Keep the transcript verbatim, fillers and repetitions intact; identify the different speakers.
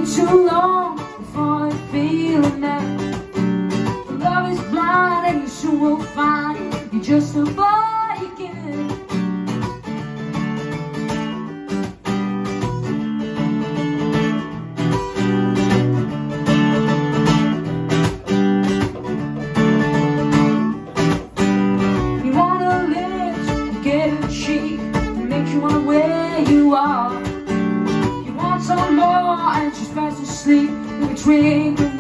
Speaker 1: ain't too long before you feel it now. Love is blind and you soon will find you're just a boy again. You wanna live to get a cheek, it makes you wanna where you are. You want some more and she's fast asleep. You drink